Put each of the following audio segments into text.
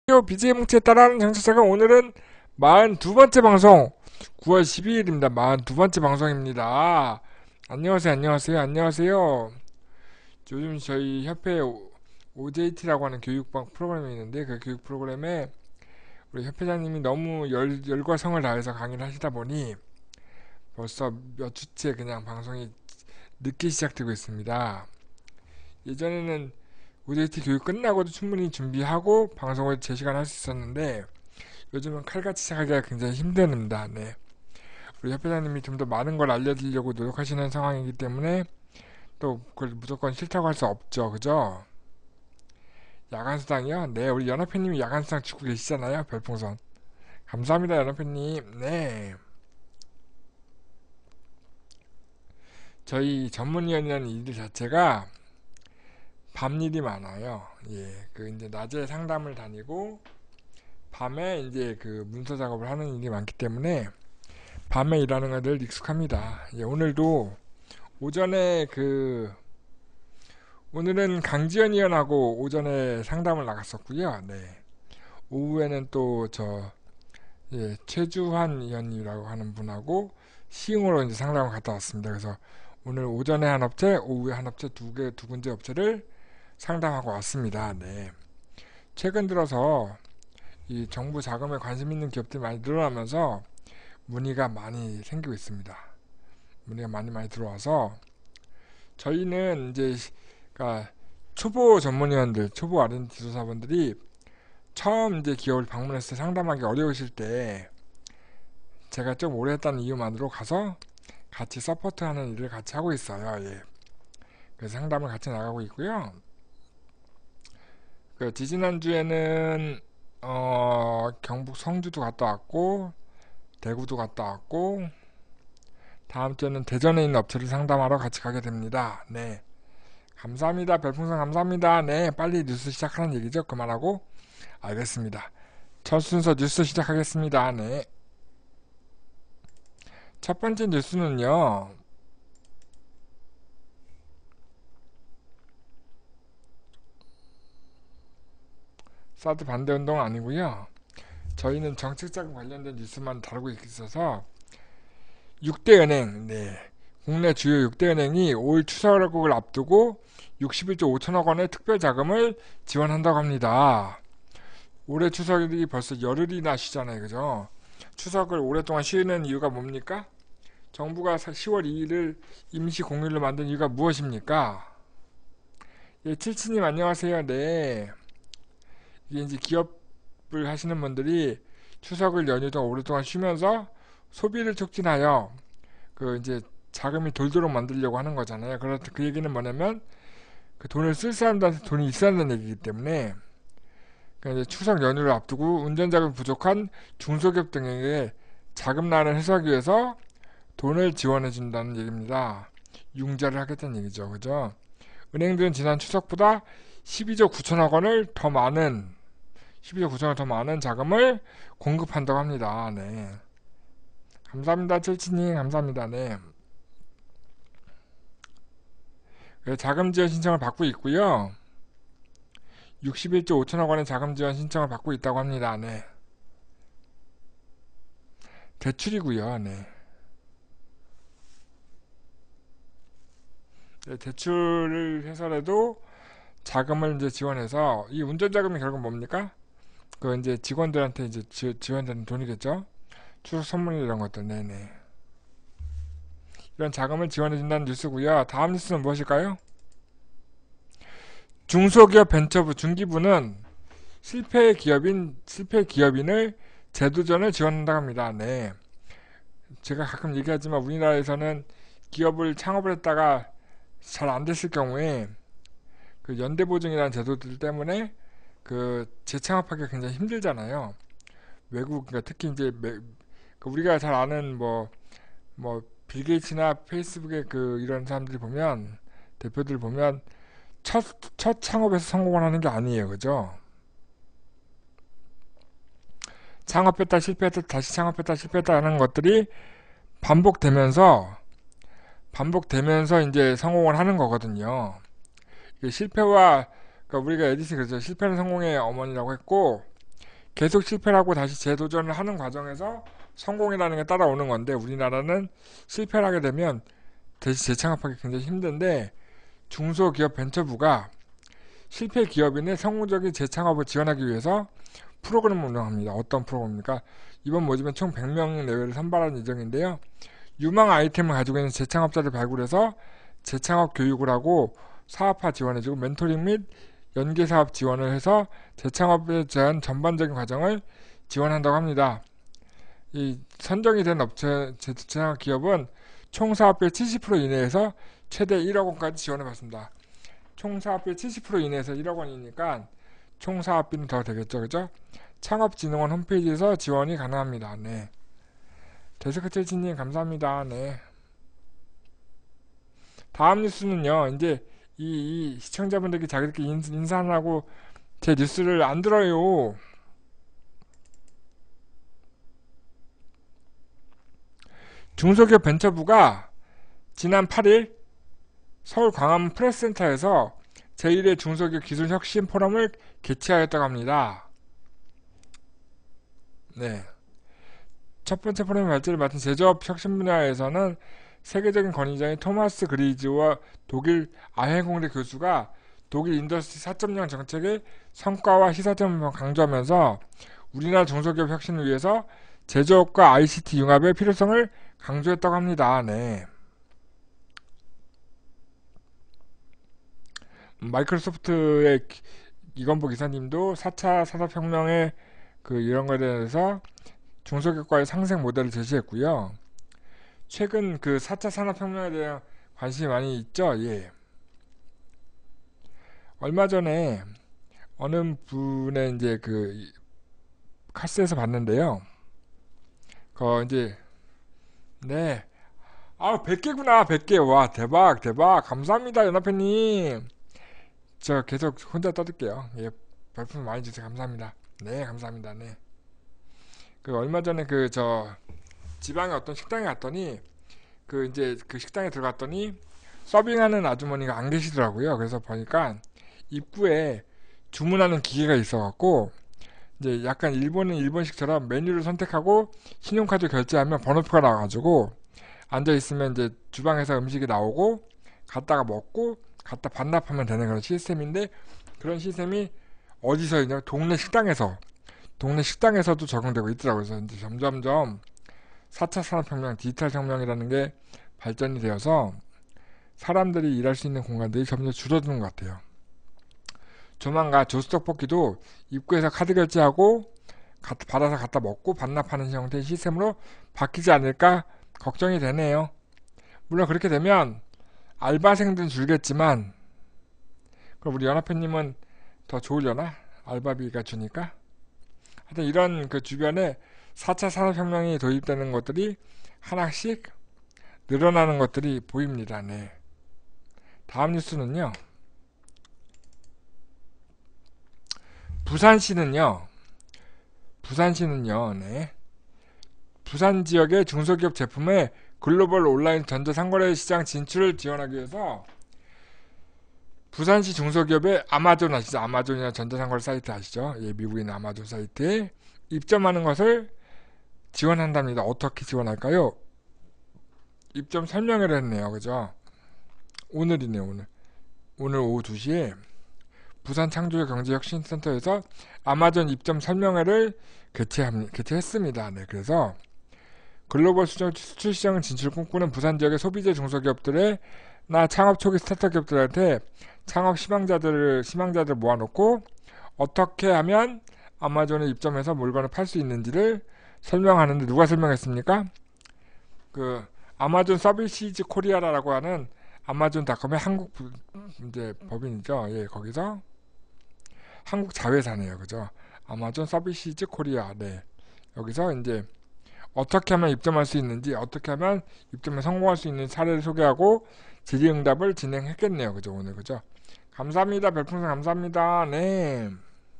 BJ 뭉치에 따라하는 정치자가 오늘은 42번째 방송 9월 12일입니다. 42번째 방송입니다. 안녕하세요. 안녕하세요. 안녕하세요. 요즘 저희 협회에 OJT라고 하는 교육방 프로그램이 있는데 그 교육 프로그램에 우리 협회장님이 너무 열과 성을 다해서 강의를 하시다 보니 벌써 몇 주째 그냥 방송이 늦게 시작되고 있습니다. 예전에는 OJT 교육 끝나고도 충분히 준비하고 방송을 제 시간 할 수 있었는데 요즘은 칼같이 시작하기가 굉장히 힘듭니다. 네. 우리 협회장님이 좀 더 많은 걸 알려드리려고 노력하시는 상황이기 때문에 또 그걸 무조건 싫다고 할 수 없죠. 그죠? 야간수당이요? 네, 우리 연합회님이 야간수당 주고 계시잖아요. 별풍선. 감사합니다, 연합회님. 네. 저희 전문위원이라는 일 자체가 밤일이 많아요. 예, 그 이제 낮에 상담을 다니고 밤에 이제 그 문서 작업을 하는 일이 많기 때문에 밤에 일하는 건 늘 익숙합니다. 예, 오늘도 오전에 오늘은 강지연 의원하고 오전에 상담을 나갔었고요. 네. 오후에는 또 최주환 의원이라고 하는 분하고 시흥으로 이제 상담을 갔다 왔습니다. 그래서 오늘 오전에 한 업체, 오후에 한 업체 두 군데 업체를 상담하고 왔습니다. 네. 최근 들어서 이 정부 자금에 관심 있는 기업들이 많이 늘어나면서 문의가 많이 생기고 있습니다. 문의가 많이 들어와서 저희는 이제 그러니까 초보 전문위원들, 초보 R&D 지도사분들이 처음 이제 기업을 방문했을 때 상담하기 어려우실 때 제가 좀 오래 했다는 이유만으로 가서 같이 서포트하는 일을 같이 하고 있어요. 예. 그래서 상담을 같이 나가고 있고요. 그 지지난주에는 경북 성주도 갔다 왔고 대구도 갔다 왔고 다음 주에는 대전에 있는 업체를 상담하러 같이 가게 됩니다. 네. 감사합니다. 별풍선 감사합니다. 네. 빨리 뉴스 시작하는 얘기죠. 그만하고. 알겠습니다. 첫 순서 뉴스 시작하겠습니다. 네. 첫 번째 뉴스는요. 사드 반대운동 아니고요. 저희는 정책자금 관련된 뉴스만 다루고 있어서 6대 은행, 네. 국내 주요 6대 은행이 올 추석을 앞두고 61조 5천억 원의 특별 자금을 지원한다고 합니다. 올해 추석이 벌써 열흘이나 쉬잖아요. 그죠? 추석을 오랫동안 쉬는 이유가 뭡니까? 정부가 10월 2일을 임시 공휴일로 만든 이유가 무엇입니까? 예, 칠치님 안녕하세요. 네. 이게 이제 기업을 하시는 분들이 추석을 연휴 동안 오랫동안 쉬면서 소비를 촉진하여 그 이제 자금이 돌도록 만들려고 하는 거잖아요. 그렇다 그 얘기는 뭐냐면 그 돈을 쓸 사람들한테 돈이 있어야 한다는 얘기이기 때문에 그러니까 이제 추석 연휴를 앞두고 운전자금이 부족한 중소기업 등에게 자금난을 해소하기 위해서 돈을 지원해 준다는 얘기입니다. 융자를 하겠다는 얘기죠. 그죠? 은행들은 지난 추석보다 12조 9천억 원을 더 많은 12조 9천억 원 더 많은 자금을 공급한다고 합니다. 네. 감사합니다. 칠치님 감사합니다. 네. 자금 지원 신청을 받고 있고요. 61조 5천억 원의 자금 지원 신청을 받고 있다고 합니다. 네. 대출이고요. 네. 네, 대출을 해서라도 자금을 이제 지원해서 이 운전 자금이 결국 뭡니까? 그 이제 직원들한테 이제 지원되는 돈이겠죠. 추석 선물 이런 것들. 네네. 이런 자금을 지원해 준다는 뉴스고요. 다음 뉴스는 무엇일까요? 중소기업 벤처부 중기부는 실패 기업인을 재도전을 지원한다고 합니다. 네. 제가 가끔 얘기하지만 우리나라에서는 기업을 창업을 했다가 잘 안 됐을 경우에 그 연대보증이라는 제도들 때문에 그 재창업하기가 굉장히 힘들잖아요. 외국, 그러니까 특히 이제 그 우리가 잘 아는 빌 게이츠나 페이스북의 그 이런 사람들이 보면 대표들 보면 첫 창업에서 성공을 하는 게 아니에요. 그죠? 창업했다 실패했다 다시 창업했다 실패했다 하는 것들이 반복되면서 이제 성공을 하는 거거든요. 이게 실패와 그러니까 우리가 에디슨이 그랬죠. 실패는 성공의 어머니라고 했고 계속 실패를 하고 다시 재도전을 하는 과정에서 성공이라는 게 따라오는 건데, 우리나라는 실패를 하게 되면 다시 재창업하기 굉장히 힘든데, 중소기업 벤처부가 실패 기업인의 성공적인 재창업을 지원하기 위해서 프로그램을 운영합니다. 어떤 프로그램입니까? 이번 모집은 총 100명 내외를 선발하는 예정인데요. 유망 아이템을 가지고 있는 재창업자를 발굴해서 재창업 교육을 하고 사업화 지원해주고 멘토링 및 연계사업 지원을 해서 재창업에 대한 전반적인 과정을 지원한다고 합니다. 이 선정이 된 업체 재창업 기업은 총 사업비의 70% 이내에서 최대 1억 원까지 지원을 받습니다. 총 사업비의 70% 이내에서 1억 원이니까 총 사업비는 더 되겠죠, 그죠? 창업진흥원 홈페이지에서 지원이 가능합니다. 네. 데스크체치님 감사합니다. 네. 다음 뉴스는요, 이제 이 시청자분들께 자기들끼리 인사하라고 제 뉴스를 안 들어요. 중소기업 벤처부가 지난 8일 서울 광화문 프레스센터에서 제1회 중소기업 기술혁신 포럼을 개최하였다고 합니다. 네. 첫 번째 포럼의 발제를 맡은 제조업 혁신 분야에서는 세계적인 권위자인 토마스 그리즈와 독일 아헤공대 교수가 독일 인더스트리 4.0 정책의 성과와 시사점을 강조하면서 우리나라 중소기업 혁신을 위해서 제조업과 ICT 융합의 필요성을 강조했다고 합니다. 네. 마이크로소프트의 이건보 기사님도 4차 산업혁명의 이런 거에 대해서 중소기업과의 상생 모델을 제시했고요. 최근 4차 산업혁명에 대한 관심이 많이 있죠. 예. 얼마 전에 어느 분의 이제 카스에서 봤는데요. 이제 네. 100개구나. 100개. 와, 대박, 대박. 감사합니다, 연합회님. 저 계속 혼자 떠들게요. 예, 별풍 많이 주세요. 감사합니다. 네, 감사합니다. 네. 얼마 전에 지방의 어떤 식당에 갔더니 이제 식당에 들어갔더니 서빙하는 아주머니가 안 계시더라고요. 그래서 보니까 입구에 주문하는 기계가 있어갖고 이제 약간 일본은 일본식처럼 메뉴를 선택하고 신용카드 결제하면 번호표가 나와가지고 앉아 있으면 이제 주방에서 음식이 나오고 갔다가 먹고 갖다 반납하면 되는 그런 시스템인데, 그런 시스템이 어디서 있냐? 동네 식당에서도 적용되고 있더라고요. 그래서 이제 점점점 4차 산업혁명, 디지털 혁명이라는 게 발전이 되어서 사람들이 일할 수 있는 공간들이 점점 줄어드는 것 같아요. 조만간 조수떡볶이도 입구에서 카드 결제하고 받아서 갖다 먹고 반납하는 형태의 시스템으로 바뀌지 않을까 걱정이 되네요. 물론 그렇게 되면 알바생들은 줄겠지만, 그럼 우리 연합회님은 더 좋으려나? 알바비가 주니까? 하여튼 이런 주변에 4차 산업혁명이 도입되는 것들이 하나씩 늘어나는 것들이 보입니다. 네. 다음 뉴스는요. 부산시는요. 네. 부산 지역의 중소기업 제품의 글로벌 온라인 전자상거래 시장 진출을 지원하기 위해서 부산시 중소기업의 아마존 아시죠? 아마존이나 전자상거래 사이트 아시죠? 예, 미국에 있는 아마존 사이트에 입점하는 것을 지원한답니다. 어떻게 지원할까요? 입점 설명회를 했네요. 그죠? 오늘이네요. 오늘 오후 2시에 부산 창조경제혁신센터에서 아마존 입점 설명회를 개최했습니다. 네, 그래서 글로벌 수출 시장 진출을 꿈꾸는 부산 지역의 소비재 중소기업들나 창업 초기 스타트업 기업들한테 창업 희망자들을 모아놓고 어떻게 하면 아마존에 입점해서 물건을 팔 수 있는지를 설명하는데, 누가 설명했습니까? 아마존 서비스 코리아라고 하는 아마존닷컴의 한국 이제 법인이죠. 예, 거기서 한국 자회사네요. 그죠? 아마존 서비스 코리아. 네. 여기서 이제 어떻게 하면 입점할 수 있는지, 어떻게 하면 입점에 성공할 수 있는 사례를 소개하고 질의응답을 진행했겠네요. 그죠? 오늘. 그죠? 감사합니다. 별풍선 감사합니다. 네.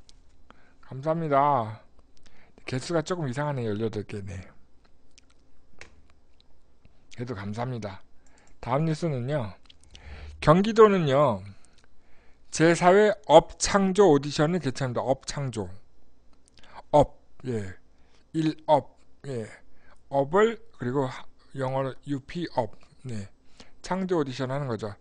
감사합니다. 개수가 조금 이상하네요. 18개. 네. 그래도 감사합니다. 다음 뉴스는요. 경기도는요. 제4회 업창조 오디션을 개최합니다. 업창조. 예, 일업, 예, 업을 그리고 영어로 UP업, 네, 창조 오디션 하는 거죠.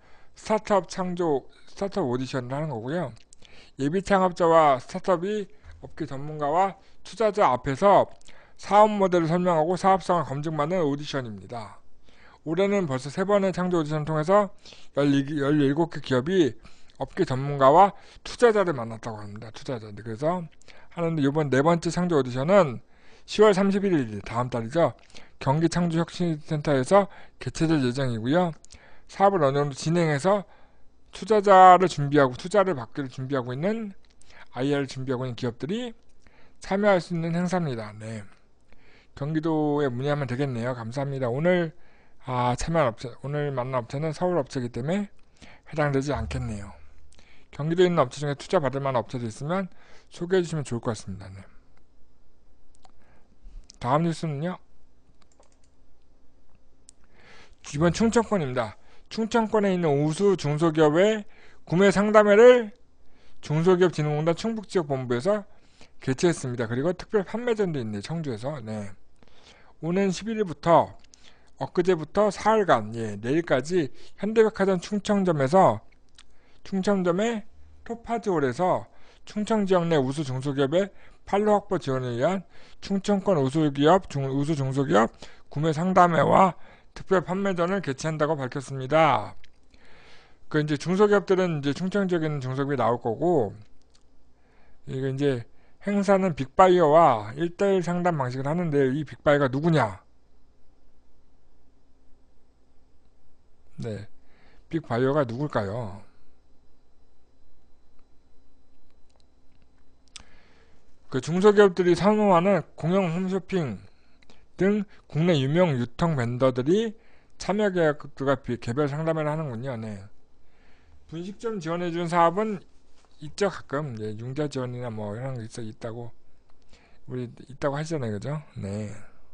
스타트업 오디션을 하는 거고요. 예비 창업자와 스타트업이 업계 전문가와 투자자 앞에서 사업 모델을 설명하고 사업성을 검증받는 오디션입니다. 올해는 벌써 3번의 창조 오디션을 통해서 17개 기업이 업계 전문가와 투자자를 만났다고 합니다. 투자자들. 그래서 하는데 이번 4번째 창조 오디션은 10월 31일 다음 달이죠. 경기 창조혁신센터에서 개최될 예정이고요. 사업을 어느 정도 진행해서 투자자를 준비하고 투자를 받기를 준비하고 있는 IR을 준비하고 있는 기업들이 참여할 수 있는 행사입니다. 네. 경기도에 문의하면 되겠네요. 감사합니다. 오늘 오늘 만난 업체는 서울 업체이기 때문에 해당되지 않겠네요. 경기도에 있는 업체 중에 투자 받을 만한 업체도 있으면 소개해 주시면 좋을 것 같습니다. 네. 다음 뉴스는요. 이번 충청권입니다. 충청권에 있는 우수 중소기업의 구매 상담회를 중소기업진흥공단 충북지역본부에서 개최했습니다. 그리고 특별 판매전도 있네요. 청주에서. 네. 오는 11일부터 엊그제부터 사흘간, 내일까지 현대백화점 충청점의 토파즈홀에서 충청지역 내 우수 중소기업의 판로 확보 지원을 위한 충청권 우수 중소기업 구매 상담회와 특별 판매전을 개최한다고 밝혔습니다. 그 이제 중소기업들은 이제 충청 지역에 있는 중소기업이 나올 거고, 이게 이제 행사는 빅바이어와 1대1 상담 방식을 하는데, 이 빅바이어가 누구냐? 네. 빅바이어가 누굴까요? 그 중소기업들이 선호하는 공영 홈쇼핑 등 국내 유명 유통 벤더들이 참여 계약들과 개별 상담회를 하는군요. 네. 분식점 지원해주는 사업은 있죠. 가끔 융자 지원이나 뭐 이런 거 있다고 우리 있다고 하시잖아요. 그죠? 네.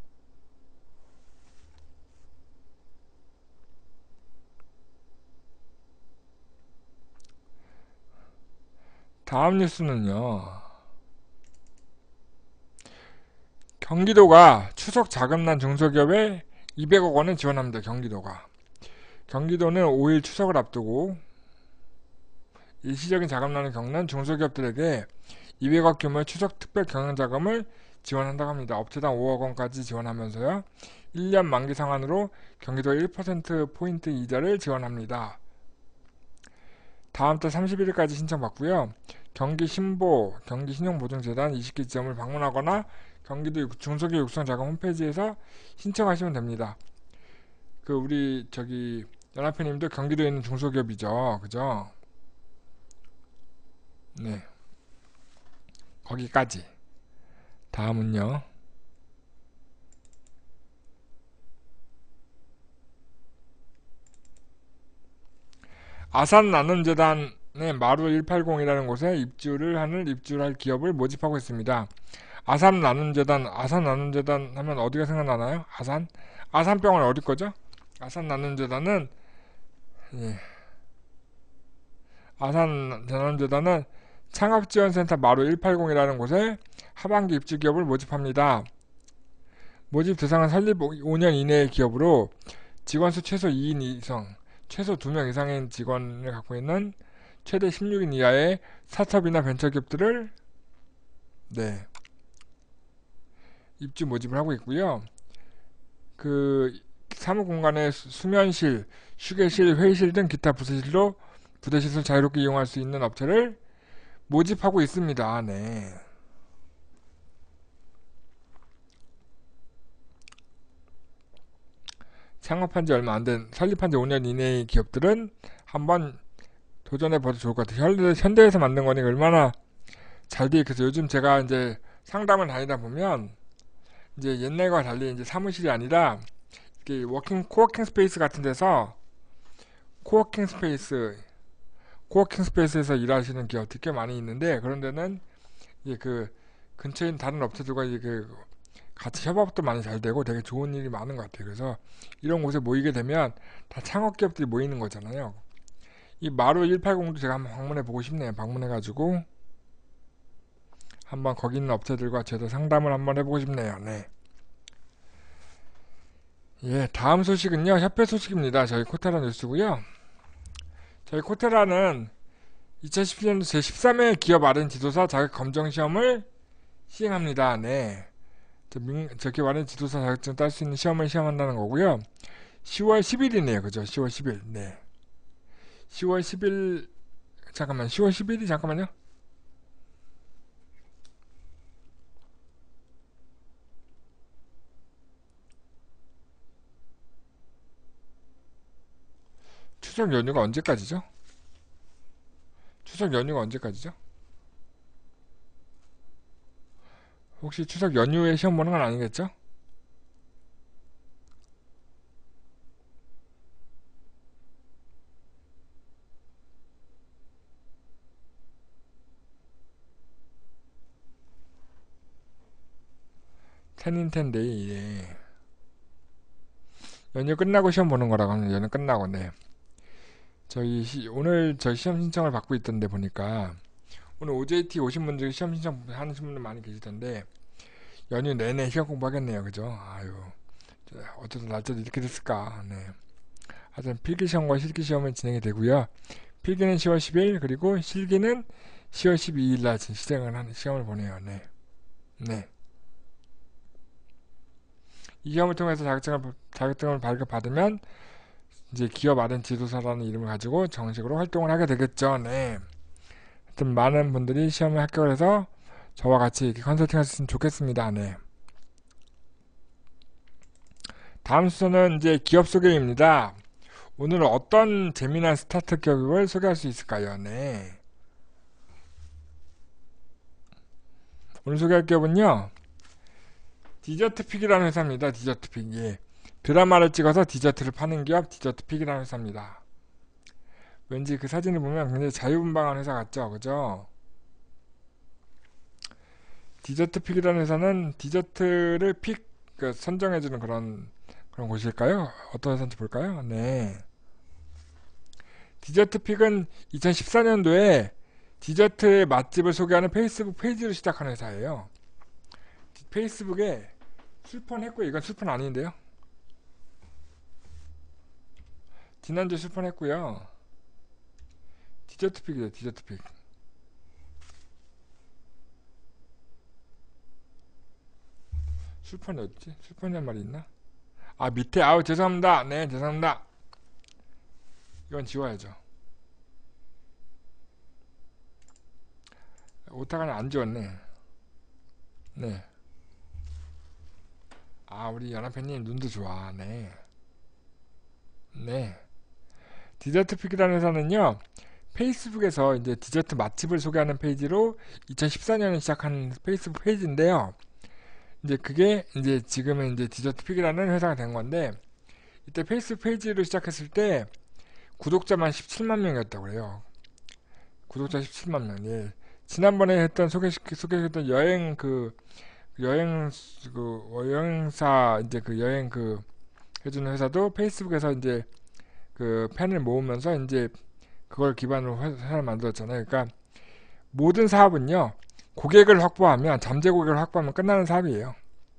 다음 뉴스는요. 경기도가 추석 자금난 중소기업에 200억 원을 지원합니다. 경기도는 5일 추석을 앞두고 일시적인 자금난을 겪는 중소기업들에게 200억 규모의 추석 특별 경영자금을 지원한다고 합니다. 업체당 5억 원까지 지원하면서요. 1년 만기 상환으로 경기도 1%포인트 이자를 지원합니다. 다음 달 31일까지 신청받고요. 경기신용보증재단 20개 지점을 방문하거나 경기도 중소기업 육성자금 홈페이지에서 신청하시면 됩니다. 우리 연합회님도 경기도에 있는 중소기업이죠. 그죠? 네. 거기까지. 다음은요. 아산나눔재단의 마루 180이라는 곳에 입주할 기업을 모집하고 있습니다. 아산나눔재단 하면 어디가 생각나나요? 아산병원 어디 거죠? 아산나눔재단은 창업지원센터 마루 180이라는 곳에 하반기 입주 기업을 모집합니다. 모집 대상은 설립 5년 이내의 기업으로 직원수 최소 2인 이상, 최소 2명 이상의 직원을 갖고 있는 최대 16인 이하의 스타트업이나 벤처기업들을 입주 모집을 하고 있고요. 사무공간에 수면실, 휴게실, 회의실 등 기타 부대시설 자유롭게 이용할 수 있는 업체를 모집하고 있습니다. 네. 창업한 지 얼마 안 된, 설립한 지 5년 이내의 기업들은 한번 도전해봐도 좋을 것 같아요. 현대에서 만든 거니까 얼마나 잘 돼 있겠어요. 요즘 제가 이제 상담을 다니다 보면, 이제 옛날과 달리 이제 사무실이 아니라, 이렇게 코워킹 스페이스 같은 데서, 코워킹 스페이스에서 일하시는 기업들이 꽤 많이 있는데, 그런 데는, 근처에 있는 다른 업체들과 같이 협업도 많이 잘 되고 되게 좋은 일이 많은 것 같아요. 그래서 이런 곳에 모이게 되면 다 창업기업들이 모이는 거잖아요. 이 마루 180도 제가 한번 방문해 보고 싶네요. 방문해가지고 한번 거기 있는 업체들과 저도 상담을 한번 해보고 싶네요. 네. 예, 다음 소식은요, 협회 소식입니다. 저희 코테라 뉴스고요. 저희 코테라는 2017년도 제13회 기업 R&D 지도사 자격 검정 시험을 시행합니다. 네. 저 기업 R&D 지도사 자격증 딸 수 있는 시험을 시험한다는 거고요. 10월 10일이네요. 그죠? 10월 10일. 네. 10월 10일, 잠깐만, 10월 10일이 잠깐만요. 추석 연휴가 언제까지죠? 추석 연휴가 언제까지죠? 혹시 추석 연휴에 시험 보는 건 아니겠죠? 텐인텐데이, 예. 연휴 끝나고 시험 보는 거라고 하면 연휴 끝나고, 네. 오늘 저희 시험 신청을 받고 있던데 보니까, 오늘 OJT 오신 분들 시험 신청 하는 분들 많이 계시던데, 연휴 내내 시험 공부하겠네요. 그죠? 아유, 어쩌다 날짜도 이렇게 됐을까. 네. 하여튼 필기시험과 실기시험은 진행이 되고요. 필기는 10월 10일, 그리고 실기는 10월 12일 날 시작을 하는 시험을 보내요. 네. 네. 이 시험을 통해서 자격증을 발급받으면 이제 기업 R&D 지도사라는 이름을 가지고 정식으로 활동을 하게 되겠죠. 네. 하여튼 많은 분들이 시험에 합격을 해서 저와 같이 이렇게 컨설팅 하셨으면 좋겠습니다. 네. 다음 순서는 이제 기업 소개입니다. 오늘은 어떤 재미난 스타트 기업을 소개할 수 있을까요? 네. 오늘 소개할 기업은요, 디저트픽이라는 회사입니다. 디저트픽. 예. 드라마를 찍어서 디저트를 파는 기업 디저트픽이라는 회사입니다. 왠지 그 사진을 보면 굉장히 자유분방한 회사 같죠? 그죠? 디저트픽이라는 회사는 디저트를 선정해주는 그런 곳일까요? 어떤 회사인지 볼까요? 네. 디저트픽은 2014년도에 디저트의 맛집을 소개하는 페이스북 페이지를 시작한 회사예요. 페이스북에 출판했고요. 이건 출판 아닌데요. 지난주에 출판했고요. 디저트픽이죠. 디저트픽. 출판이 어딨지? 출판이란 말이 있나? 아, 밑에. 아우, 죄송합니다. 네, 죄송합니다. 이건 지워야죠. 오타가는 안 지웠네. 네. 아, 우리 연합회님 눈도 좋아. 네. 네. 디저트픽이라는 회사는요, 페이스북에서 이제 디저트 맛집을 소개하는 페이지로 2014년에 시작한 페이스북 페이지인데요. 이제 그게 이제 지금은 이제 디저트픽이라는 회사가 된 건데, 이때 페이스북 페이지로 시작했을 때 구독자만 17만 명이었다고 그래요. 구독자 17만 명. 예. 지난번에 했던 소개했던 여행사 이제 그 여행 해주는 회사도 페이스북에서 이제 그 팬을 모으면서 이제 그걸 기반으로 회사를 만들었잖아요. 그러니까 모든 사업은요, 고객을 확보하면, 잠재 고객을 확보하면 끝나는 사업이에요.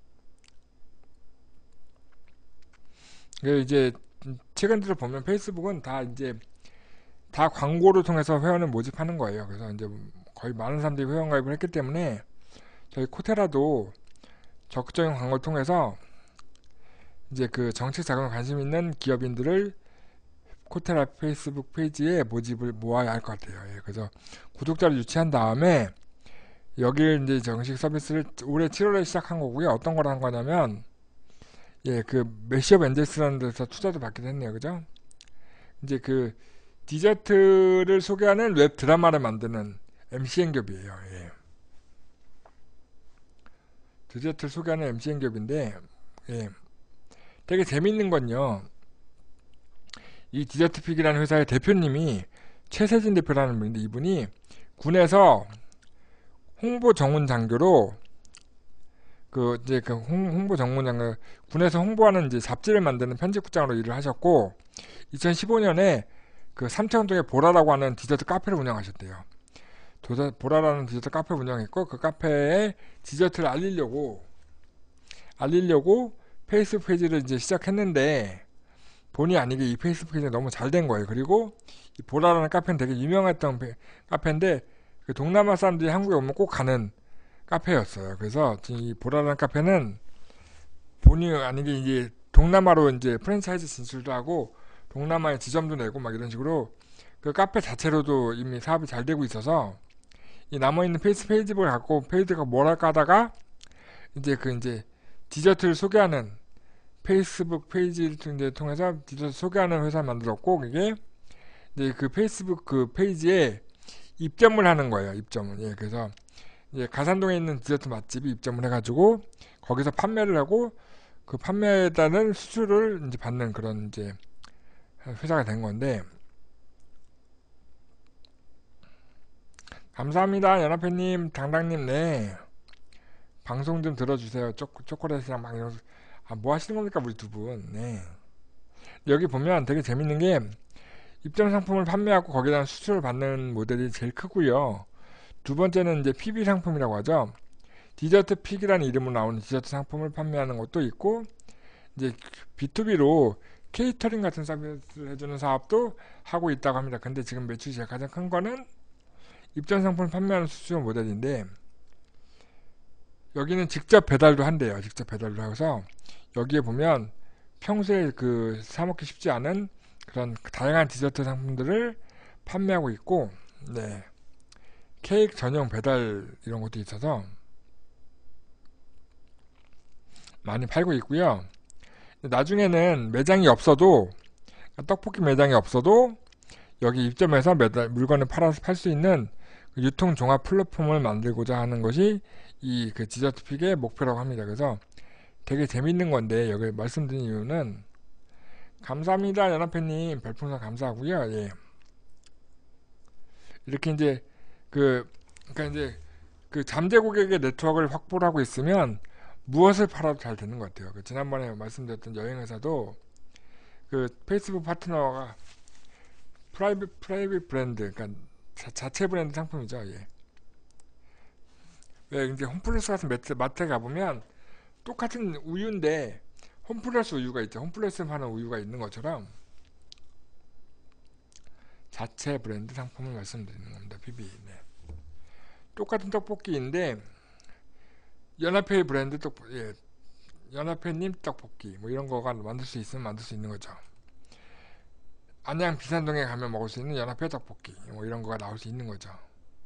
이제 최근 들어 보면 페이스북은 다 광고를 통해서 회원을 모집하는 거예요. 그래서 이제 거의 많은 사람들이 회원 가입을 했기 때문에 저희 코테라도 적극적인 광고를 통해서 이제 그 정책 자금에 관심 있는 기업인들을 코테라 페이스북 페이지에 모집을 모아야 할 것 같아요. 예, 그래서 구독자를 유치한 다음에 여기를 이제 정식 서비스를 올해 7월에 시작한 거고요. 어떤 걸 한 거냐면, 예, 그 매시업 엔젤스라는 데서 투자도 받기도 했네요. 그죠? 이제 그 디저트를 소개하는 웹 드라마를 만드는 MCN 기업이에요. 예. 디저트를 소개하는 MCN 기업인데, 예. 되게 재밌는 건요, 이 디저트픽이라는 회사의 대표님이 최세진 대표라는 분인데, 이분이 군에서 홍보 전문 장교로 홍보 전문 장교, 군에서 홍보하는 이제 잡지를 만드는 편집국장으로 일을 하셨고, 2015년에 그 삼청동에 보라라고 하는 디저트 카페를 운영하셨대요. 보라라는 디저트 카페 운영했고 그 카페에 디저트를 알리려고 페이스북 페이지를 이제 시작했는데 본의 아니게 이 페이스북 페이지가 너무 잘 된 거예요. 그리고 이 보라라는 카페는 되게 유명했던 카페인데 그 동남아 사람들이 한국에 오면 꼭 가는 카페였어요. 그래서 지금 이 보라라는 카페는 본의 아니게 이제 동남아로 이제 프랜차이즈 진출도 하고 동남아에 지점도 내고 막 이런 식으로 그 카페 자체로도 이미 사업이 잘 되고 있어서 이 남아있는 페이스북을 갖고 페이지가 뭐랄까 하다가 이제 디저트를 소개하는 페이스북 페이지를 이제 통해서 디저트 소개하는 회사를 만들었고 그게 이제 그 페이스북 그 페이지에 입점을 하는 거예요. 입점을. 예, 그래서 이제 가산동에 있는 디저트 맛집이 입점을 해가지고 거기서 판매를 하고 그 판매에 따른 수수료를 이제 받는 그런 이제 회사가 된 건데 감사합니다. 연합회님, 당당님, 네. 방송 좀 들어주세요. 초콜릿이랑 막 이런, 뭐 하시는 겁니까, 우리 두 분. 네. 여기 보면 되게 재밌는 게, 입점 상품을 판매하고 거기다 수수료를 받는 모델이 제일 크고요. 두 번째는 이제 PB 상품이라고 하죠. 디저트 픽이라는 이름으로 나오는 디저트 상품을 판매하는 것도 있고, 이제 B2B로 케이터링 같은 서비스를 해주는 사업도 하고 있다고 합니다. 근데 지금 매출이 제일 가장 큰 거는 입점 상품을 판매하는 수수료 모델인데 여기는 직접 배달도 한대요. 직접 배달도 하고서 여기에 보면 평소에 그 사먹기 쉽지 않은 그런 다양한 디저트 상품들을 판매하고 있고 네. 케이크 전용 배달 이런 것도 있어서 많이 팔고 있고요. 나중에는 매장이 없어도 떡볶이 매장이 없어도 여기 입점해서 물건을 팔아서 팔 수 있는 유통 종합 플랫폼을 만들고자 하는 것이 이 그 디저트 픽의 목표라고 합니다. 그래서 되게 재밌는 건데 여기 말씀드린 이유는 감사합니다. 연합회님 별풍선 감사하고요. 예. 이렇게 이제 그러니까 이제 그 잠재 고객의 네트워크를 확보를 하고 있으면 무엇을 팔아도 잘 되는 것 같아요. 지난번에 말씀드렸던 여행회사도 그 페이스북 파트너가 프라이빗 브랜드, 그러니까 자체 브랜드 상품이죠. 예. 왜 이제 홈플러스 같은 마트에 가보면 똑같은 우유인데 홈플러스 우유가 있죠. 홈플러스 파는 우유가 있는 것처럼 자체 브랜드 상품을 말씀드리는 겁니다. PB. 네. 똑같은 떡볶이인데 연합회 브랜드 떡볶이, 예. 연합회님 떡볶이 뭐 이런 거가 만들 수 있으면 만들 수 있는 거죠. 안양 비산동에 가면 먹을 수 있는 연합회 떡볶이 뭐 이런 거가 나올 수 있는 거죠.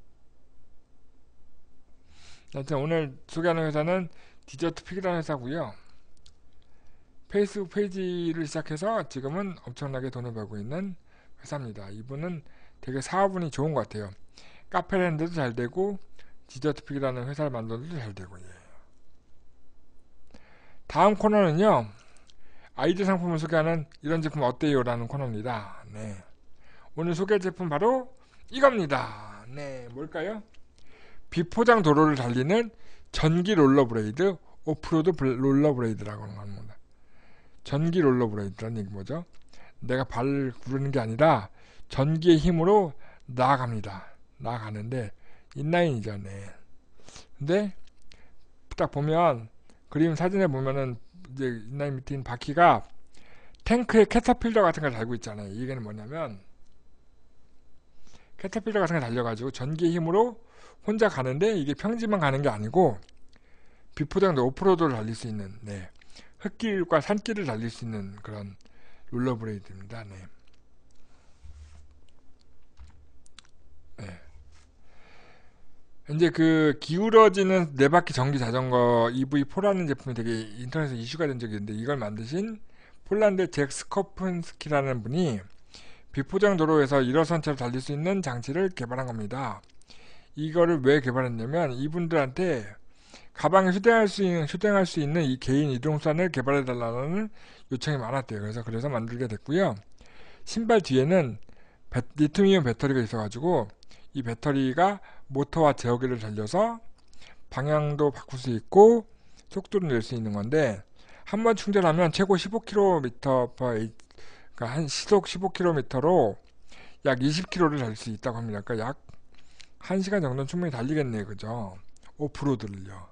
하여튼 오늘 소개하는 회사는 디저트 픽이라는 회사고요. 페이스북 페이지를 시작해서 지금은 엄청나게 돈을 벌고 있는 회사입니다. 이분은 되게 사업운이 좋은 것 같아요. 카페를 했는데도 잘 되고 디저트 픽이라는 회사를 만들어도 잘 되고 예. 다음 코너는요. 아이들 상품을 소개하는 이런 제품 어때요? 라는 코너입니다. 네. 오늘 소개할 제품 바로 이겁니다. 네, 뭘까요? 비포장 도로를 달리는 전기 롤러브레이드, 오프로드 롤러브레이드라고 하는 겁니다. 전기 롤러브레이드라는 얘기 뭐죠? 내가 발을 구르는 게 아니라 전기의 힘으로 나아가는데 인라인이죠. 네. 근데 딱 보면 그림 사진에 보면은 이제 인라인 밑에 있는 바퀴가 탱크에 캐터필러 같은 걸 달고 있잖아요. 이게는 뭐냐면 캐터필러 같은 걸 달려가지고 전기의 힘으로 혼자 가는데 이게 평지만 가는 게 아니고 비포장도 오프로드를 달릴 수 있는 네. 흙길과 산길을 달릴 수 있는 그런 롤러브레이드입니다. 네. 네. 이제 그 기울어지는 네 바퀴 전기 자전거 EV4라는 제품이 되게 인터넷에 이슈가 된 적이 있는데 이걸 만드신 폴란드 잭 스코픈스키라는 분이 비포장 도로에서 일어선 채로 달릴 수 있는 장치를 개발한 겁니다. 이거를 왜 개발했냐면 이분들한테 가방에 휴대할 수 있는 이 개인 이동수단을 개발해 달라는 요청이 많았대요. 그래서 만들게 됐고요. 신발 뒤에는 리튬이온 배터리가 있어가지고 이 배터리가 모터와 제어기를 달려서 방향도 바꿀 수 있고 속도를 낼 수 있는 건데 한 번 충전하면 최고 15km 그러니까 한 시속 15km로 약 20km를 달릴 수 있다고 합니다. 그러니까 약 1시간 정도는 충분히 달리겠네요. 그죠? 오프로드를요.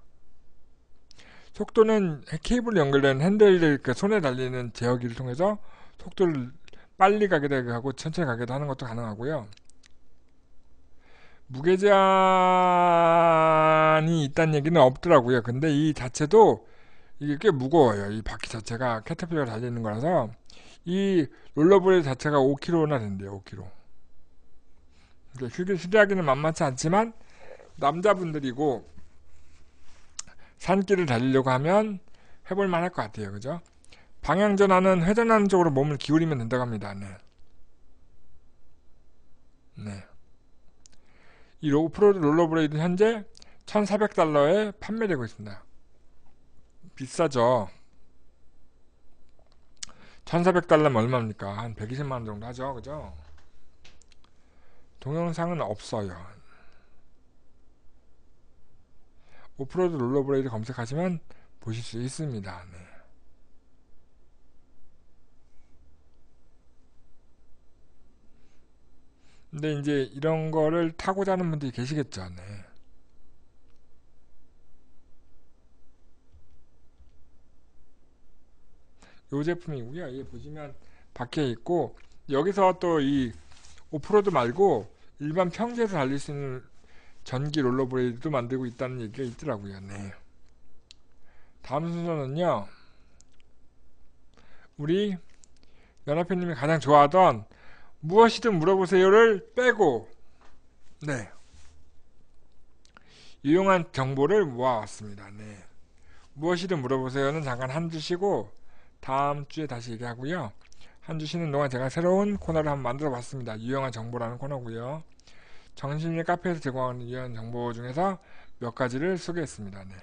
속도는 케이블로 연결된 핸들, 그 손에 달리는 제어기를 통해서 속도를 빨리 가기도 하고 천천히 가기도 하는 것도 가능하고요. 무게 제한이 있다는 얘기는 없더라고요. 근데 이 자체도 이게 꽤 무거워요. 이 바퀴 자체가 캐터필러가 달려있는 거라서 이 롤러블레이드 자체가 5kg나 된대요. 5kg. 휴대하기는 만만치 않지만 남자분들이고 산길을 달리려고 하면 해볼만 할 것 같아요. 그죠? 방향 전환은 회전하는 쪽으로 몸을 기울이면 된다고 합니다. 네. 네. 이 오프로드 롤러블레이드 현재 1,400달러에 판매되고 있습니다. 비싸죠. 1,400달러면 얼마입니까? 한 120만원 정도 하죠. 그죠? 동영상은 없어요. 오프로드 롤러블레이드 검색하시면 보실 수 있습니다. 네. 근데 이제 이런 거를 타고자 하는 분들이 계시겠죠. 네. 요 제품이고요. 여기 보시면 밖에 있고 여기서 또 이 오프로드 말고 일반 평지에서 달릴 수 있는 전기 롤러블레이드도 만들고 있다는 얘기가 있더라고요. 네. 다음 순서는요. 우리 연합회님이 가장 좋아하던 무엇이든 물어보세요를 빼고 네. 유용한 정보를 모아왔습니다. 네. 무엇이든 물어보세요는 잠깐 한 주 쉬고 다음 주에 다시 얘기하고요. 한 주 쉬는 동안 제가 새로운 코너를 한번 만들어 봤습니다. 유용한 정보라는 코너고요. 정신일 카페에서 제공하는 유용한 정보 중에서 몇 가지를 소개했습니다. 네.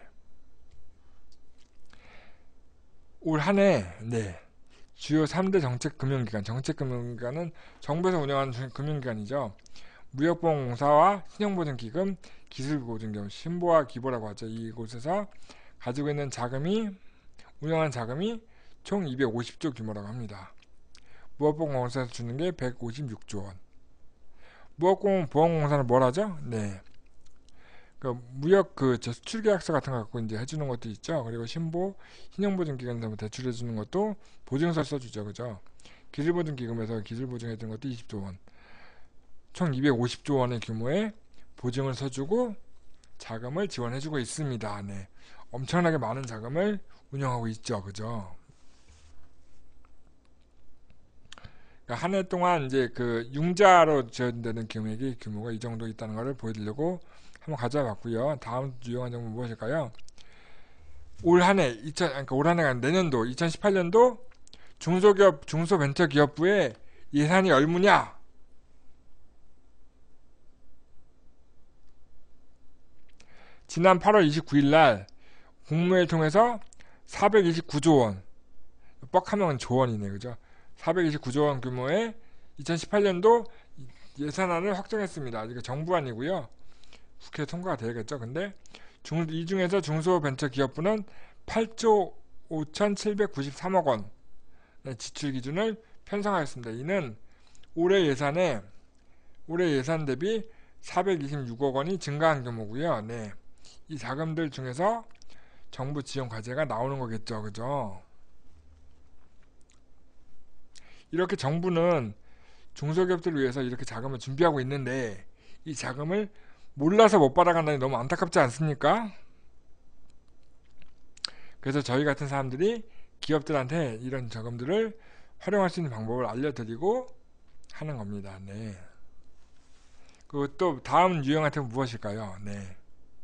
올 한 해 네. 주요 3대 정책금융기관, 정책금융기관은 정부에서 운영하는 금융기관이죠. 무역보험공사와 신용보증기금, 기술보증기금, 신보와 기보라고 하죠. 이곳에서 가지고 있는 자금이 운영하는 자금이 총 250조 규모라고 합니다. 무역보험공사에서 주는 게 156조 원. 무역보험공사는 뭘 하죠? 네. 그 무역 수출 계약서 같은 거 갖고 이제 해주는 것도 있죠. 그리고 신보 신용보증기관에서 대출해 주는 것도 보증서 써주죠, 그죠? 기술보증기금에서 기술보증해 주는 것도 20조 원. 총 250조 원의 규모의 보증을 서주고 자금을 지원해주고 있습니다. 네. 엄청나게 많은 자금을 운영하고 있죠, 그죠? 한 해 동안 이제 그 융자로 지원되는 금액이 규모가 이 정도 있다는 것을 보여드리려고 한번 가져와 봤고요. 다음 유용한 정보 무엇일까요? 올 한 해, 그러니까 올 한 해가 내년도 2018년도 중소기업, 중소벤처기업부의 예산이 얼마냐? 지난 8월 29일 날 국무회의를 통해서 429조 원, 뻑하면 조원이네, 그죠? 429조 원 규모의 2018년도 예산안을 확정했습니다. 이게 정부안이고요. 국회 통과가 되겠죠. 근데 이 중에서 중소벤처기업부는 8조 5,793억 원의 지출 기준을 편성하였습니다. 이는 올해 예산 대비 426억 원이 증가한 규모고요. 네. 이 자금들 중에서 정부 지원 과제가 나오는 거겠죠. 그죠? 이렇게 정부는 중소기업들을 위해서 이렇게 자금을 준비하고 있는데 이 자금을 몰라서 못 받아간다니 너무 안타깝지 않습니까? 그래서 저희 같은 사람들이 기업들한테 이런 자금들을 활용할 수 있는 방법을 알려드리고 하는 겁니다. 네. 그리고 또 다음 유용한 팁은 무엇일까요? 네.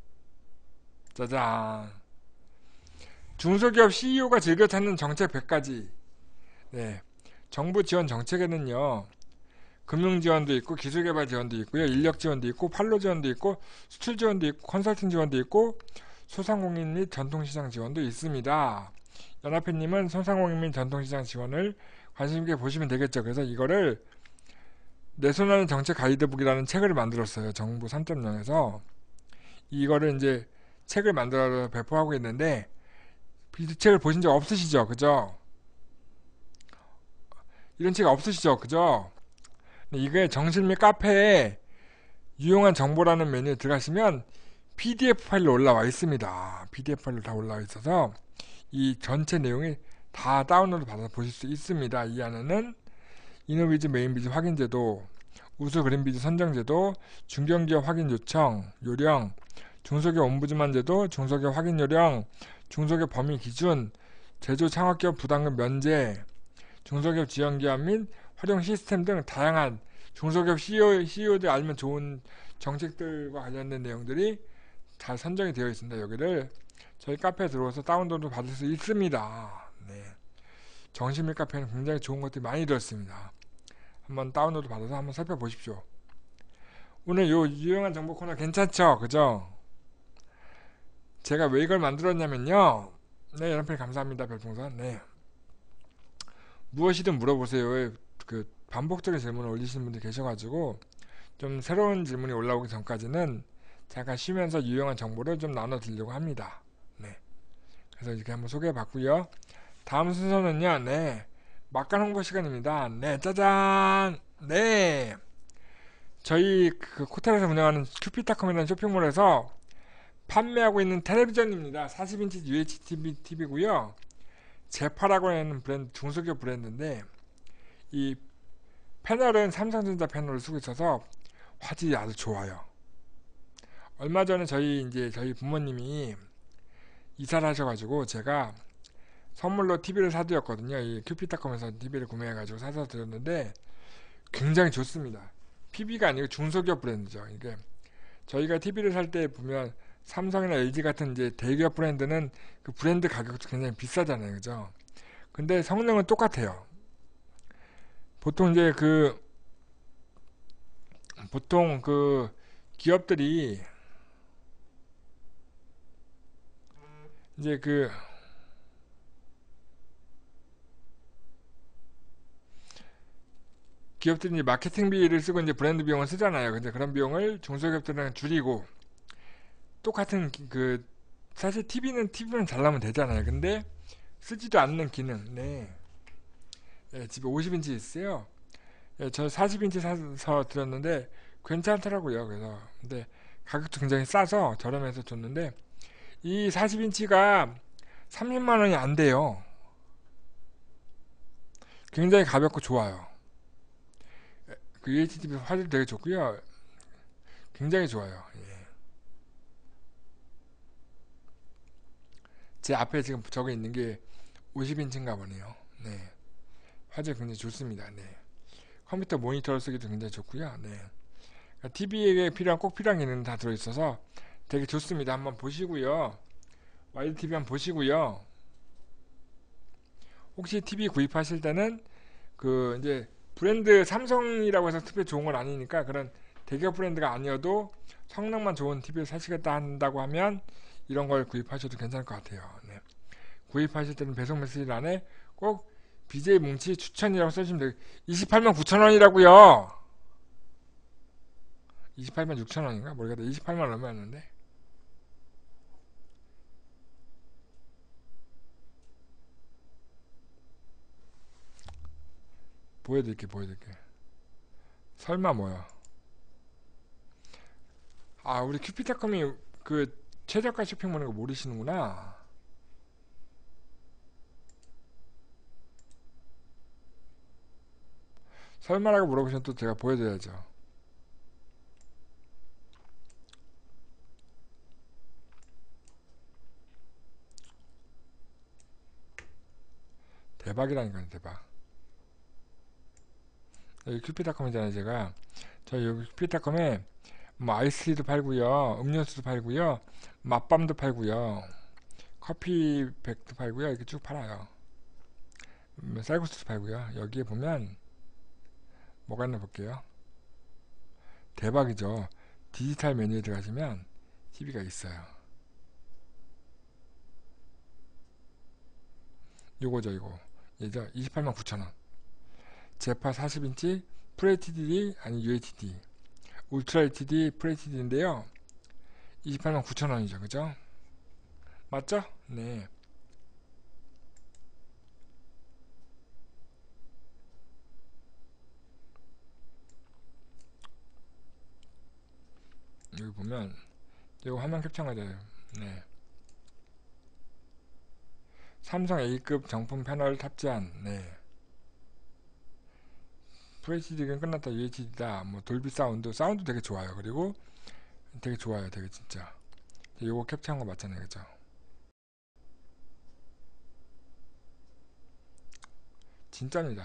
짜잔. 중소기업 CEO가 즐겨 찾는 정책 100가지. 네. 정부 지원 정책에는요. 금융 지원도 있고 기술개발 지원도 있고요. 인력 지원도 있고 판로 지원도 있고 수출 지원도 있고 컨설팅 지원도 있고 소상공인 및 전통시장 지원도 있습니다. 연합회님은 소상공인 및 전통시장 지원을 관심 있게 보시면 되겠죠. 그래서 이거를 내 손안의 정책 가이드북이라는 책을 만들었어요. 정부 3.0에서 이거를 이제 책을 만들어 배포하고 있는데 이 책을 보신 적 없으시죠? 그죠? 이런 책 없으시죠? 그죠? 이게 정실 및 카페에 유용한 정보라는 메뉴에 들어가시면 PDF 파일로 올라와 있습니다. PDF 파일로 다 올라와 있어서 이 전체 내용이 다 다운로드 받아서 보실 수 있습니다. 이 안에는 이노비즈 메인비즈 확인제도, 우수 그린비즈 선정제도, 중견기업 확인 요청, 요령, 중소기업 옴부즈만 제도, 중소기업 확인 요령, 중소기업 범위 기준, 제조 창업기업 부담금 면제, 중소기업 지원기업 및 활용 시스템 등 다양한 중소기업 CEO들 알면 좋은 정책들과 관련된 내용들이 잘 선정이 되어 있습니다. 여기를 저희 카페에 들어와서 다운로드 받을 수 있습니다. 네. 정신미 카페는 굉장히 좋은 것들이 많이 들었습니다. 한번 다운로드 받아서 한번 살펴보십시오. 오늘 요 유용한 정보 코너 괜찮죠? 그죠? 제가 왜 이걸 만들었냐면요. 네, 여러분 감사합니다. 별풍선. 네. 무엇이든 물어보세요. 그 반복적인 질문을 올리시는 분들 계셔가지고 좀 새로운 질문이 올라오기 전까지는 잠깐 쉬면서 유용한 정보를 좀 나눠드리려고 합니다. 네. 그래서 이렇게 한번 소개해봤고요. 다음 순서는요. 네. 막간 홍보 시간입니다. 네, 짜잔. 네. 저희 그 호텔에서 운영하는 큐피타컴이라는 쇼핑몰에서 판매하고 있는 텔레비전입니다. 40인치 UHD TV고요. 제파라고 하는 브랜드, 중소기업 브랜드인데 이 패널은 삼성전자 패널을 쓰고 있어서 화질이 아주 좋아요. 얼마 전에 저희 부모님이 이사를 하셔가지고 제가 선물로 TV를 사드렸거든요. 이 큐피타컴에서 TV를 구매해가지고 사서 드렸는데 굉장히 좋습니다. PB가 아니고 중소기업 브랜드죠. 이게 저희가 TV를 살 때 보면 삼성이나 LG 같은 이제 대기업 브랜드는 그 브랜드 가격도 굉장히 비싸잖아요. 그죠? 근데 성능은 똑같아요. 보통 이제 보통 기업들이 이제 기업들이 이제 마케팅비를 쓰고 이제 브랜드 비용을 쓰잖아요. 근데 그런 비용을 중소기업들은 줄이고 똑같은 사실 TV는 잘 나오면 되잖아요. 근데 쓰지도 않는 기능. 네. 예, 집에 50인치 있어요. 예, 저 40인치 사서 들었는데 괜찮더라고요. 그래서 근데 가격도 굉장히 싸서 저렴해서 줬는데 이 40인치가 30만 원이 안 돼요. 굉장히 가볍고 좋아요. 그 UHD 화질 되게 좋고요. 굉장히 좋아요. 예. 제 앞에 지금 적어 있는 게 50인치인가 보네요. 네. 화질 굉장히 좋습니다. 네. 컴퓨터 모니터를 쓰기도 굉장히 좋고요. 네. TV에 꼭 필요한 기능은 다 들어있어서 되게 좋습니다. 한번 보시고요. 와이드 TV 한번 보시고요. 혹시 TV 구입하실 때는 이제 브랜드 삼성이라고 해서 특별히 좋은 건 아니니까 그런 대기업 브랜드가 아니어도 성능만 좋은 TV를 사시겠다 한다고 하면 이런 걸 구입하셔도 괜찮을 것 같아요. 네. 구입하실 때는 배송 메시지란에 꼭 BJ 뭉치 추천이라고 써주시면 돼요. 28만 9천 원이라고요. 28만 6천 원인가? 모르겠다. 28만 얼마였는데? 보여드릴게. 설마 뭐야? 아, 우리 큐피타컴이 최저가 쇼핑몰인 거 모르시는구나. 설마라고 물어보시면 또 제가 보여드려야죠. 대박이라니까요, 대박. 여기 큐피타컴이잖아요, 제가. 저희 여기 큐피타컴에 뭐 아이스티도 팔고요, 음료수도 팔고요, 맛밤도 팔고요, 커피백도 팔고요, 이렇게 쭉 팔아요. 쌀국수도 팔고요. 여기에 보면 뭐가 있나 볼게요. 대박이죠. 디지털 메뉴에 들어가시면 TV가 있어요. 요거죠, 이거. 얘죠. 28만 9천원. 제파 40인치 FHD 아니 UHD 울트라 HD FHD인데요. 28만 9천원이죠. 그죠? 맞죠? 네. 여기 보면 이거 화면 캡처가 돼요. 네. 삼성 A급 정품 패널 탑재한, 네. FHD는 끝났다, UHD다, 뭐 돌비 사운드 되게 좋아요. 그리고 되게 좋아요, 되게 진짜. 요거 캡처한 거 맞잖아요, 그죠? 진짜입니다.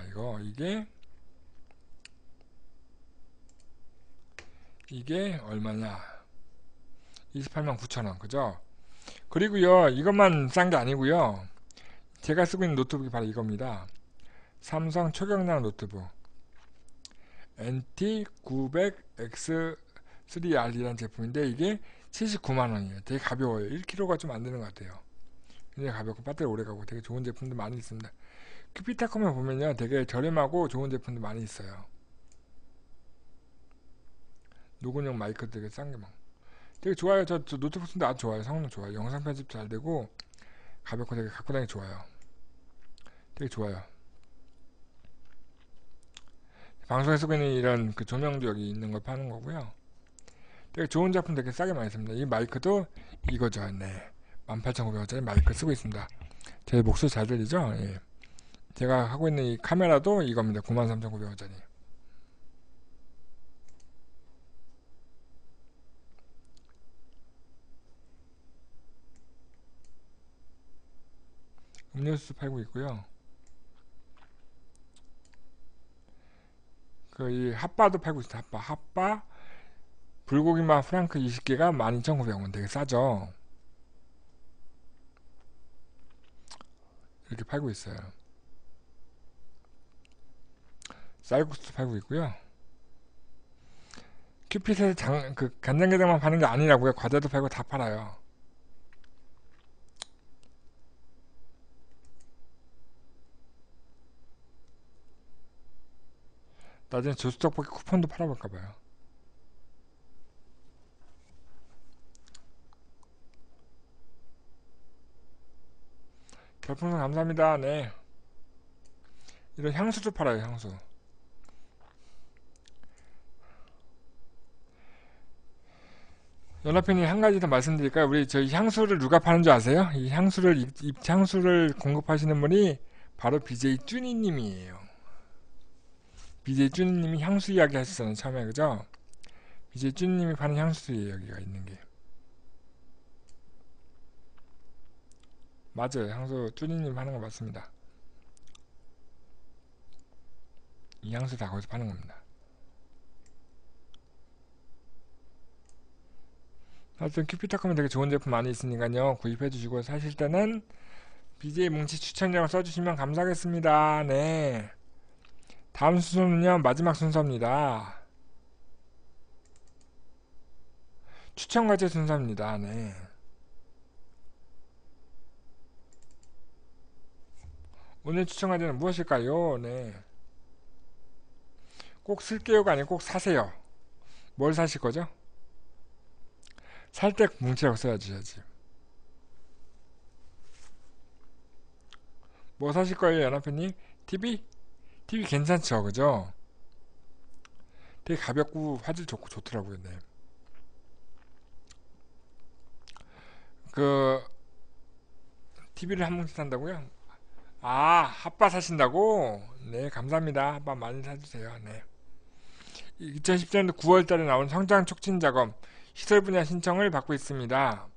이게 얼마냐? 28만 9천원, 그죠? 그리고요, 이것만 싼 게 아니고요. 제가 쓰고 있는 노트북이 바로 이겁니다. 삼성 초경량 노트북 NT900X3R이라는 제품인데 이게 79만원이에요. 되게 가벼워요. 1kg가 좀 안 되는 것 같아요. 굉장히 가볍고 배터리 오래가고 되게 좋은 제품도 많이 있습니다. 큐피타컴에 보면요, 되게 저렴하고 좋은 제품도 많이 있어요. 녹음용 마이크 되게 싼 게 많고 되게 좋아요. 저 노트북 쓰는데 아주 좋아요. 성능 좋아요. 영상 편집 잘 되고 가볍고 되게 갖고 다니기 좋아요. 되게 좋아요. 방송에 쓰고 있는 이런 그 조명도 여기 있는 걸 파는 거고요. 되게 좋은 제품 되게 싸게 많이 씁니다. 이 마이크도 이거죠. 네. 18,900원짜리 마이크 쓰고 있습니다. 제 목소리 잘 들리죠? 예. 제가 하고 있는 이 카메라도 이겁니다. 93,900원짜리. 음료수 팔고 있고요. 그 이 핫바도 팔고 있어요. 핫바 불고기맛 프랑크 20개가 12,900원. 되게 싸죠? 이렇게 팔고 있어요. 쌀국수 팔고 있고요. 큐핏에서 간장게장만 파는 게 아니라고요. 과자도 팔고 다 팔아요. 나중에 조수떡볶이 쿠폰도 팔아볼까봐요. 별풍선 감사합니다. 네. 이런 향수도 팔아요. 향수. 연합편이 한 가지 더 말씀드릴까요? 우리 저희 향수를 누가 파는 줄 아세요? 이 향수를 향수를 공급하시는 분이 바로 BJ 쭈니님이에요. BJ 쭈니님이 향수 이야기 하셨잖아요. 처음에 그죠? BJ 쭈니님이 파는 향수예요. 여기가 있는 게. 맞아요. 향수 쭈니님 하는 거 맞습니다. 이 향수 다 거기서 파는 겁니다. 하여튼 큐피타컴에 되게 좋은 제품 많이 있으니까요. 구입해주시고 사실 때는 BJ 뭉치 추천이라고 써주시면 감사하겠습니다. 네. 다음 순서는요. 마지막 순서입니다. 추천 과제 순서입니다. 네. 오늘 추천 과제는 무엇일까요? 네. 꼭 쓸게요가 아니고 꼭 사세요. 뭘 사실 거죠? 살 때 뭉치라고 써야지. 뭐 사실 거예요, 연합회님? TV? TV 괜찮죠, 그죠? 되게 가볍고 화질 좋고 좋더라고요, 네. 그 TV를 한 뭉치 산다고요? 아, 핫바 사신다고? 네, 감사합니다. 핫바 많이 사주세요. 네. 2017년도 9월달에 나온 성장 촉진 작업 시설 분야 신청을 받고 있습니다.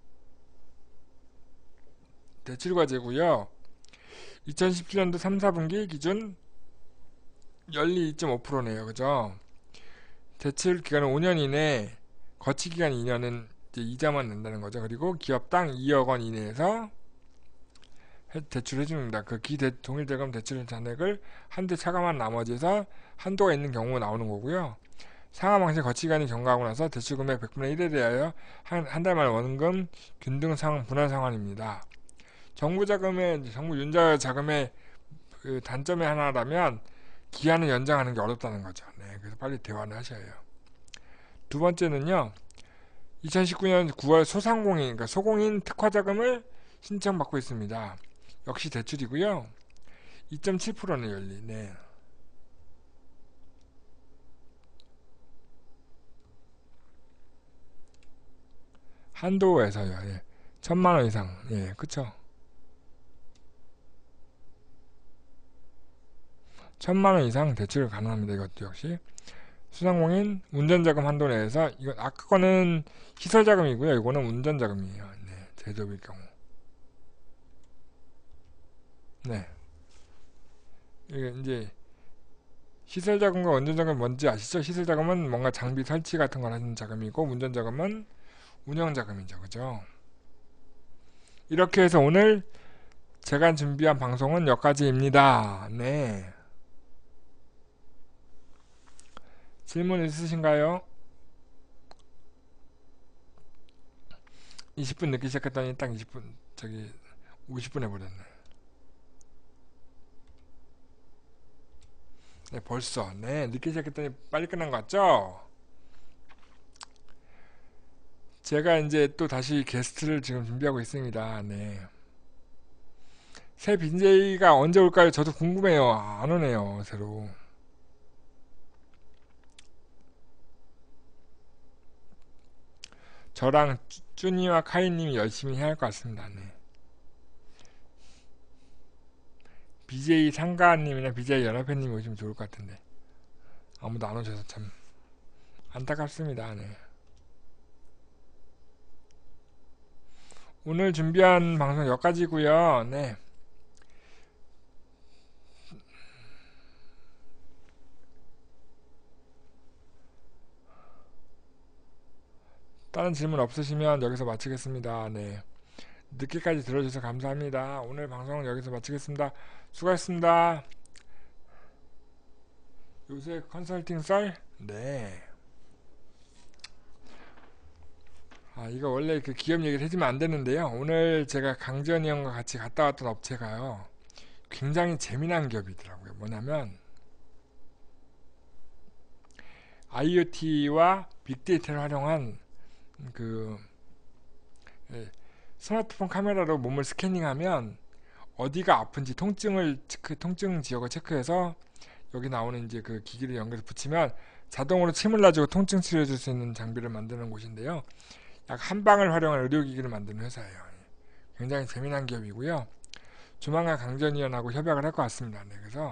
대출 과제고요. 2017년도 3, 4분기 기준 연리 2.5%네요. 그죠? 대출 기간은 5년 이내, 거치 기간 2년은 이제 이자만 낸다는 거죠. 그리고 기업당 2억 원 이내에서 대출해 줍니다. 그 동일 대금 대출 잔액을 한대 차감한 나머지에서 한도가 있는 경우 나오는 거고요. 상하 방식 거치 기간이 경과하고 나서 대출 금액 100분의 1에 대하여 한 달 만 원금 균등 상환 분할 상환입니다. 정부 윤자 자금의 그 단점의 하나라면 기한을 연장하는 게 어렵다는 거죠. 네, 그래서 빨리 대화를 하셔야 해요. 두 번째는요. 2019년 9월 그러니까 소공인 특화 자금을 신청받고 있습니다. 역시 대출이고요. 2.7%는 연리. 네. 한도에서요. 예. 1000만원 이상. 예, 그쵸. 1000만원 이상 대출 가능합니다. 이것도 역시. 수상공인 운전자금 한도 내에서, 이건 아까 거는 시설자금이고요. 이거는 운전자금이에요. 네, 제조업일 경우. 네. 이게 이제 시설자금과 운전자금 뭔지 아시죠? 시설자금은 뭔가 장비 설치 같은 걸 하는 자금이고, 운전자금은 운영자금이죠. 그죠? 이렇게 해서 오늘 제가 준비한 방송은 여기까지입니다. 네. 질문 있으신가요? 20분 늦게 시작했더니 딱 20분, 50분 해버렸네. 네, 벌써. 네, 늦게 시작했더니 빨리 끝난 것 같죠? 제가 이제 또 다시 게스트를 지금 준비하고 있습니다. 네. 새 BJ가 언제 올까요? 저도 궁금해요. 안 오네요, 새로. 저랑 쭈니와 카이님이 열심히 해야 할 것 같습니다. 네. BJ 상가님이나 BJ 연합회님이 오시면 좋을 것 같은데 아무도 안 오셔서 참 안타깝습니다. 네. 오늘 준비한 방송 여기까지고요. 네. 다른 질문 없으시면 여기서 마치겠습니다. 네. 늦게까지 들어주셔서 감사합니다. 오늘 방송은 여기서 마치겠습니다. 수고하셨습니다. 요새 컨설팅 썰? 네. 이거 원래 그 기업 얘기를 해주면 안 되는데요. 오늘 제가 강전이 형과 같이 갔다 왔던 업체가요. 굉장히 재미난 기업이더라고요. 뭐냐면 IoT와 빅데이터를 활용한 그 예, 스마트폰 카메라로 몸을 스캐닝하면 어디가 아픈지 통증 지역을 체크해서 여기 나오는 이제 그 기기를 연결해서 붙이면 자동으로 침을 놔주고 통증 치료해 줄 수 있는 장비를 만드는 곳인데요. 약 한 방을 활용한 의료기기를 만드는 회사예요. 굉장히 재미난 기업이고요. 조만간 강전위원하고 협약을 할 것 같습니다. 네, 그래서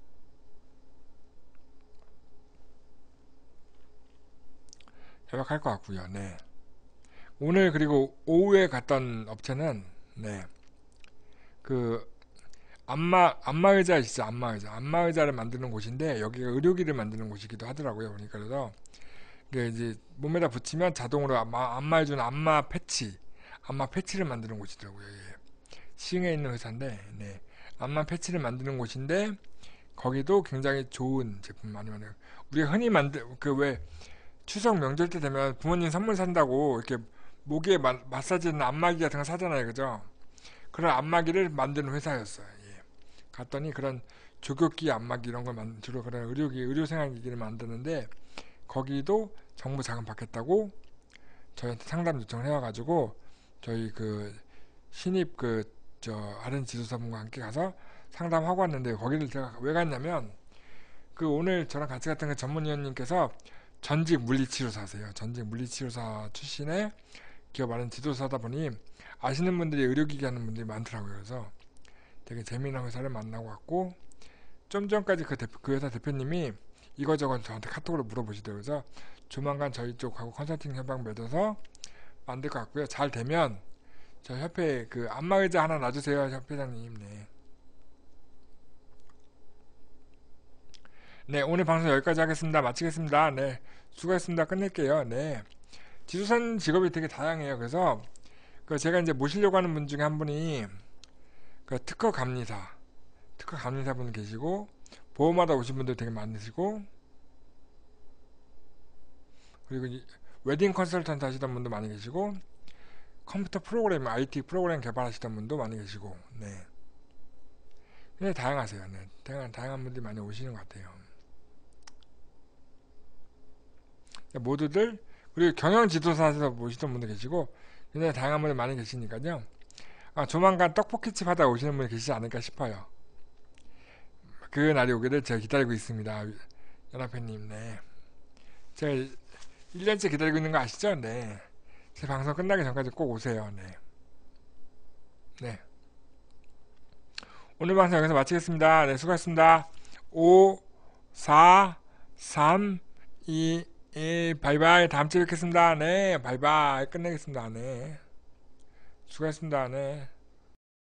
협약할 것 같고요. 네. 오늘 그리고 오후에 갔던 업체는 네. 그 안마의자 있죠. 안마의자를 만드는 곳인데 여기가 의료기를 만드는 곳이기도 하더라고요. 그러니까 그래서 이게 이제 몸에다 붙이면 자동으로 안마해주는 안마 패치를 만드는 곳이더라고요. 예. 시흥에 있는 회사인데 네. 안마 패치를 만드는 곳인데 거기도 굉장히 좋은 제품 많이 만들어요. 우리가 흔히 그 왜 추석 명절 때 되면 부모님 선물 산다고 이렇게 목에 마사지는 안마기 같은 거 사잖아요. 그죠? 그런 안마기를 만드는 회사였어요. 예. 갔더니 그런 조교기 안마기 이런 걸 주로 그런 의료생활기기를 만드는데 거기도 정부 자금 받겠다고 저희한테 상담 요청을 해와가지고 저희 그 신입 아는 지도사분과 함께 가서 상담하고 왔는데 거기를 제가 왜 갔냐면 그 오늘 저랑 같이 갔던 그 전문위원님께서 전직 물리치료사세요. 전직 물리치료사 출신의 기업 아는 지도사다 보니 아시는 분들이 의료기기 하는 분들이 많더라고요. 그래서 되게 재미난 회사를 만나고 왔고 좀 전까지 그 회사 대표님이 이거저거 저한테 카톡으로 물어보시더라고요. 그래서 조만간 저희 쪽하고 컨설팅 협약 맺어서 만들 것 같고요. 잘 되면 저 협회 그 안마의자 하나 놔주세요. 협회장님. 네. 네, 오늘 방송 여기까지 하겠습니다. 마치겠습니다. 네. 수고했습니다. 끝낼게요. 네. 지도사는 직업이 되게 다양해요. 그래서 그 제가 이제 모시려고 하는 분 중에 한 분이 그 특허 감리사 분 계시고 보험하다 오신 분들 되게 많으시고 그리고 웨딩 컨설턴트 하시던 분도 많이 계시고 컴퓨터 프로그램, IT 프로그램 개발하시던 분도 많이 계시고 네. 굉장히 다양하세요. 네. 다양한 분들이 많이 오시는 것 같아요. 모두들 그리고 경영 지도사에서 모시던 분도 계시고 굉장히 다양한 분들 많이 계시니까요. 조만간 떡볶이집 하다 오시는 분이 계시지 않을까 싶어요. 그 날이 오기를 제가 기다리고 있습니다. 연합회님, 네. 제가 1년째 기다리고 있는 거 아시죠? 네. 제 방송 끝나기 전까지 꼭 오세요. 네. 네. 오늘 방송 여기서 마치겠습니다. 네, 수고하셨습니다. 5, 4, 3, 2, 1, 바이바이. 다음 주에 뵙겠습니다. 네, 바이바이. 끝내겠습니다. 네. 수고하셨습니다. 네.